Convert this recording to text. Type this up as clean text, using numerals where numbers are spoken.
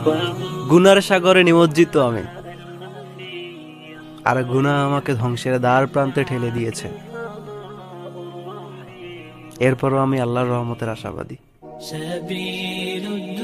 গুনার সাগরে নিমজ্জিত আমি, আর গুনাহ আমাকে ধ্বংসের দ্বার প্রান্তে ঠেলে দিয়েছে। এরপরও আমি আল্লাহর রহমতের আশাবাদী।